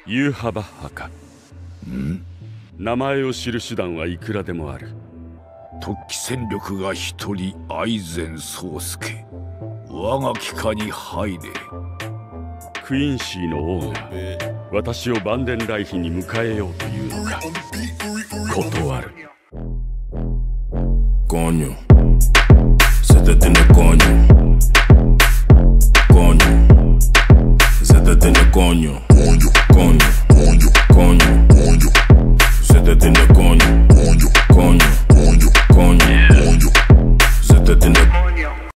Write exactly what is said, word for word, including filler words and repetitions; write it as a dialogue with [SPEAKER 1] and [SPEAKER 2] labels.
[SPEAKER 1] ユーハバッハか。
[SPEAKER 2] ん？
[SPEAKER 1] 名前を知る手段はいくらでもある。
[SPEAKER 2] 突起戦力が一人、愛禅宗介。我が機下に入れ。
[SPEAKER 1] クインシーの王が私をバンデンライヒに迎えようというのか。断る。
[SPEAKER 3] Coño, se te tiene coño. Coño, se te tiene coño. Coño, coño, coño, coño, coño. Se te tiene coño. Coño, coño, coño, coño, coño. Se te tiene